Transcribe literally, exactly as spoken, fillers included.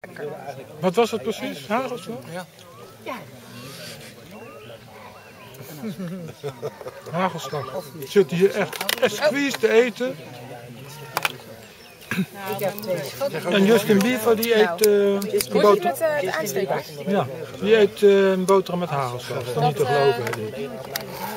Wat was het precies? Hagelslag? Ja. Ja. Hagelslag. Zit hier echt esquisse te eten. Ik heb twee schatten. En Justin Bieber die eet uh, boter... met uh, de aanstekers? Ja, die eet uh, boterham met hagelslag. Dat is niet te geloven. Hè,